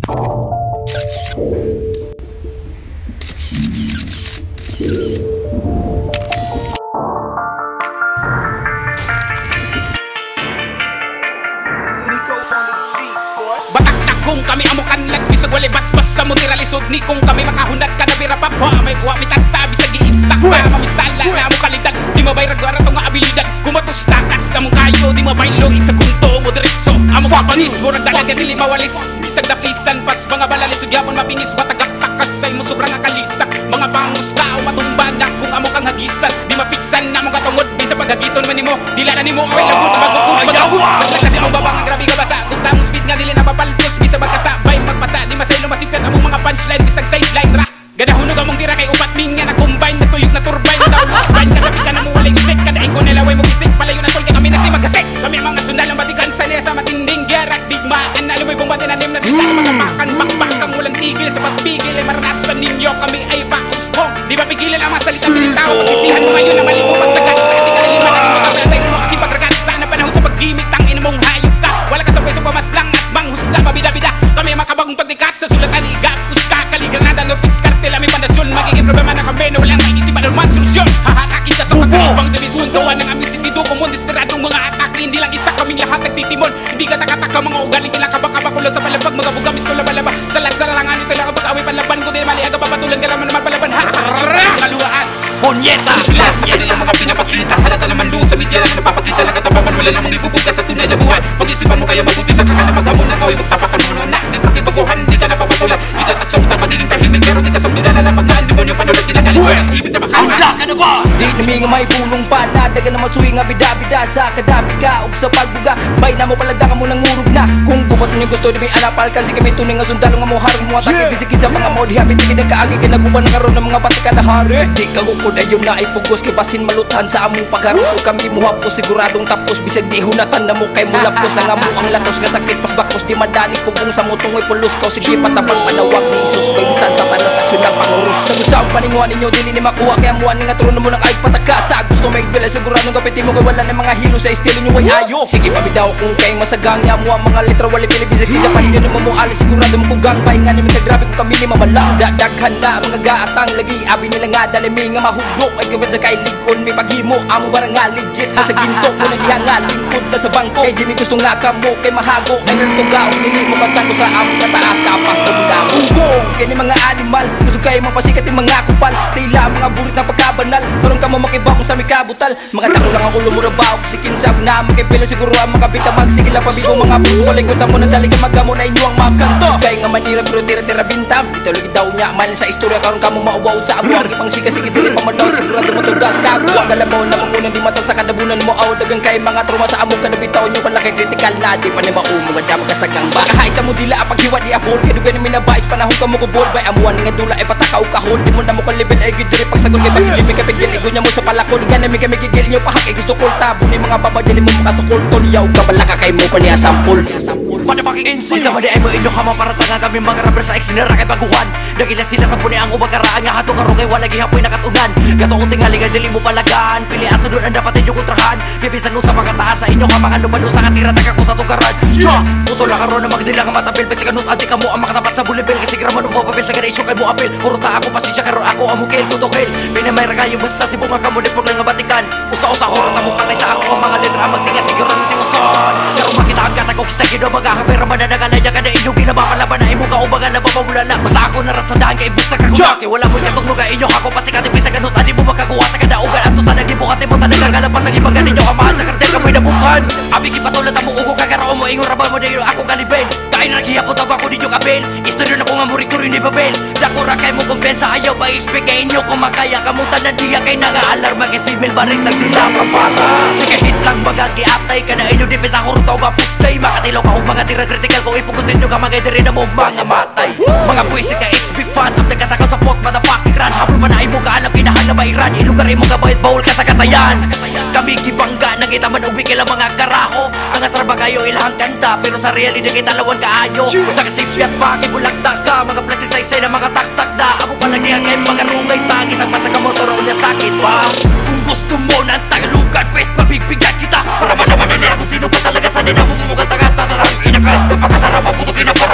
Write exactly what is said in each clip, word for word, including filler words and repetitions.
Batak na kung kami amukan lagbisag wali basbas sa mutira lisod ni kung kami makahunad ka na bira pa pa may buwa mitan sabi sa giinsak para mamisala na amo kalidad di mabay ragwara to nga abilidad kumatos takas among kayo di mabay logik sa kunto mo diretso amo papanis mo ragdalaga dili mawalis bisag daplisan pas mga balalisod yapon mapinis batagak takas say mo sobrang akalisak mga pangus ka o matumba na kung amo kang hagisan di mapiksan na mong katungod bisa paghagiton man nimo dila na nimo away labot magukod magawod mas nagkasi mo babang ang grabe ka basa kung tamong speed nga dili na papaltos bisa magkasabay magpasa di masaylo masipkat among mga punchline bisag sideline ra gadahunog among tira kay upat min nga na-combine na tuyok na turbine download bine kagabi ka na mo walay usik kadaing ko nilaway mo bisik palayo na tol kay kami nasi magasik kami mga sundal ang batikan sa niya sa matinding gerak digmaan na lumay bumbati na nim na titan mga bakan bakbakang walang tigil sa pagpigil ay maranasan ninyo kami ay pausbong di ba pigilan ang mga salita pinitaw pagsisihan mo ngayon na malipupag sa gas di ka laliman na rin makapatay mo makipagragasa na panahon sa paggimik tangin mong hayop ka wala ka sa pweso pamaslang at manghusga mabida-bida kami makabagong pagtikas sa sulatan igap uska kaligranada no fix kartel aming pandasyon magiging problema na kami na walang maisip anuman solusyon hahatakin ka sa pagkaribang division gawa ng aming sitido kumon distiradong mga atake hindi lang isa kaming lahat nagtitimon hindi ka takataka mga ugaling kinakabakabakulon sa palabag mga buga misto labalaba sa lansararangan ito lang kapag away panlaban ko din mali aga papatulan ka naman naman palaban kaluhaan punyeta sulas yan nilang mga pinapakita halata naman doon sa media lang napapakita lang katapangan wala namang ibubuga sa tunay na buhay pag-isipan mo kaya mabuti sa kakana maghamon na kaway magtapakan mo na di pakibaguhan di ka napapatulan di ka taksa utang pagiging tahimik pero di ka sa mula na napagdaan di mo yung panulat kinagalit ibig na makana handa ka na ba di nami nga may pulong pa na daga na masuwi nga bida-bida sa kadabi ka o sa pagbuga bay na mo palagda ka mo ng ngurog na kung gumaton yung gusto di may anapal kasi kami tunay nga sundalo nga mo harong mo atake bisikid sa mga mo di habit di ka kaagi kinaguban nga ron ng mga patika na hari di ka gukod ayon na ipugos kay basin maluthan sa among pagharuso kami muhapos siguradong tapos bisag di hunatan na mo kay mulapos ang amo ang latos nga sakit pas bakos di madani pugong sa mutungoy pulos ko sige patabang panawag ni Isus bensan sa tanas aksyon ng pangurus sa gusaw paninguan ninyo dili ni makuha kaya muan nga trono mo ng ay pataka sa gusto may bila siguradong kapiti mo kay wala na mga hilo sa estilo nyo ay ayo sige pabidaw kung kay masagang ya mo ang mga letra wali pilibisag di japan ninyo mo mo alis sigurado mo kugang bay nga ni grabe kung kami ni mamala dadaghan na mga gaatang lagi abi nila nga dalimi nga mahugno ay gawin sa kay ligon may paghimo amo barang nga legit na sa ginto ko nagyanga lingkod na sa bangko kay di mi gusto nga kamo kay mahago ay nagtugaw dili mo kasako sa among kataas kapas na budang ugong kay ni mga animal gusto kay mapasikat yung mga kupal sa ila mga burit na pagkabanal turong ka mo makibaw kung sa may kabutal mga tako lang ang ulo mo rabaw sikin sa na makipilo siguro ang mga bitamag sige lang pabigo mga puso likod mo na dali ka magamo na inyo ang makanto kay nga manira pero tira-tira bintam ito lagi daw niya malin sa istorya karon ka mo maubaw sa amo ang ipang siga sige dili pamanaw sigurado matugas ka kuha ka lamaw na pangunan di matan sa kadabunan mo aw dagang kay mga trauma sa among kanabitaw nyo palaki critical na di pa ni maumo nga damo kasagang ba kahit sa mo dila apag hiwa di abol kay dugan mi na bayis panahon ka mo ko bol bay amuan nga dula ay patakaw kahol di mo na mo ka level ay gidiri pagsagon kay bagili mi ka pigil igo nya mo sa palakon gana mi kami gigil nyo pahak ay gusto kol tabo ni mga baba dili mo makasukol tol yaw ka balaka kay mo pa niya sampol motherfucking insane sa madi ay mo inyo kama para tanga kami mga rapper sa exinera kay baguhan dagila sila sa puni ang ubang karaan nga hato karo kay wala gihapoy nakatunan gato ko tingali nga dili mo palagaan pili asa doon ang dapat inyo kontrahan kay bisan sa pagkataas sa inyo ka mga lumado sa katira taga ko sa tukaran siya puto lang karon na magdila ka matapil pesi kanus adi ka mo ang makatapat sa bulibel kasi graman mo papel sa ganay kay mo apil puro ta ako pasisya karon ako amukil tutokil pinamay ragayo mo sa sibong ka mo di lang nga batikan usa-usa ko rata mo patay sa ako ang mga letra magtinga siguro hindi mo son karo makita ang katakok sa kido magkakapera man na nagalaya ka na inyo ginabakalaban na imo ka ubagan na papamulala basta ako narasadahan kay booster ka kung wala mo katugnog ka inyo ako pasikat pisa kanus adi mo makakuha sa kadaugan ato sa nagibukati mo tanang kagalapas ang ibang ganinyo amahan sa kartel kamoy nabukan abi kipatulad ang ugo kagaraon mo ingon rabal mo dayo ako galibin kain naghihapot ako ninyo kapil istoryo na kung nga muri-kuri ni babel dakura kay mo kumpensa ayaw ba i-expect kay inyo kung makaya kamutan na diya kay nanga-alarma kay simil baris nagdila ka para sige hit lang magagi-aptay ka na inyo dipis ako rutaw ka pustay makatilaw ka kung mga tira critical kung ipugutin nyo ka magay diri na mo mga matay mga buwisit ka X B fans after ka sa kasapot motherfucking run habol pa na ay mo ka alam kinahal na bayran ilugar ay mo ka bayad bawal ka sa katayan kami gibangga nakita man ubi kila mga karaho ang atraba kayo ilahang kanta pero sa reality kita lawan kaayo usa ka sipyat pa kay bulagda ka mga plastic size na mga taktak da abo pa lang niya kay mga rungay tagis ang masa ka motor o niya sakit pa kung gusto mo ng tagalugan pwes pabigbigan kita para manaman na ako sino pa talaga sa dinamo mo katagata tarang inakal kapag kasarap maputo kinapara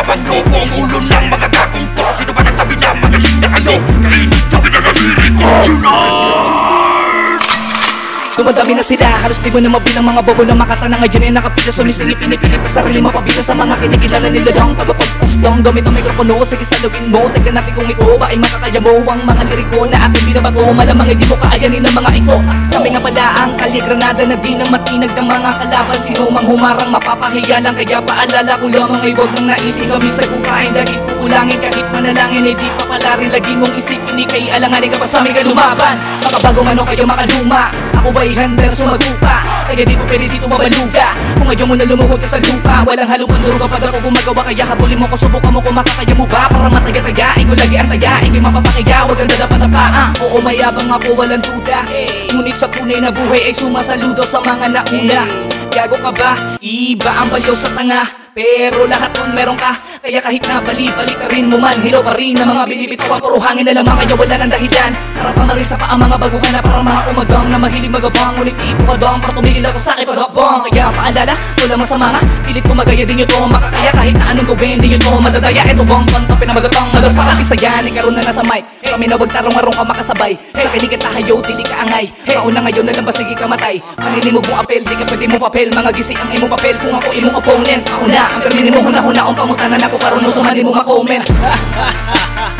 Laban nyo po ang ulo ng mga gagong to. Sino ba nagsabi na magaling na kayo? Kainit nyo pinagalirik ko. Dumadami na sila, halos di mo na mabilang mga bobo na makatana. Ngayon ay nakapila, sumisingit, pinipilit sa sarili mapabila sa mga kinikilala nila lang tagapagpastong. Gamit ang mikropono, sige salugin mo. Tignan natin kung ito ba ay makakaya mo ang mga liriko na ating binabato. Malamang hindi mo kaayanin ng mga ito. Kami nga pala ang kaligranada na di nang matinag ng mga kalaban. Sino mang humarang mapapahiya lang, kaya paalala ko lamang ay huwag nang naising kami sa kukain. Dahil kukulangin kahit manalangin ay di pa pala rin lagi mong isipin ni kay alanganin ka pa sa aming kalumaban. Makabagong ano kayo makaluma, ako ba'y handa sumagupa? Kaya di pa pwede dito mabaluga. Kung ayaw mo na lumuhod ka sa lupa, walang halong duro kapag ako gumagawa. Kaya habulin mo ko, subukan mo kung makakaya mo ba. Para matagatayain ko lagi ang tayain, di mapapakigaw, wag ang dadapat-tapaan. Oo, mayabang ako, walang duda. Ngunit sa tunay na buhay ay sumasaludo sa mga nauna. Gago ka ba? Iba ang balyo sa tanga, pero lahat nun meron ka. Kaya kahit na bali-balik ka rin mo man, hilaw pa rin na mga binibitaw. Puro hangin na lamang, kaya wala ng dahilan para pamarisa pa ang mga baguhan na parang mga umagang na mahilig magabang. Ngunit ito ka dong para tumigil ako sa aking paghakbang. Kaya paalala, wala masama nga, pilit ko magaya din nyo to. Makakaya kahit na anong gawin, din nyo to madadaya. Ito bang pantapin na magatang madafaka. Isa yan, ikaroon na nasa mic. Kami na wag tarong-marong ka makasabay. Sa kinikat na hayo, di ka angay. Pauna ngayon na lang ba sige ka matay. Paninimog mo apel, di ka pwede mo papel. Mga gisi ang imong papel kung ako imong opponent. Pauna, ang permini mo huna-huna ang pangutanan ako karoon no sumali mo makomment.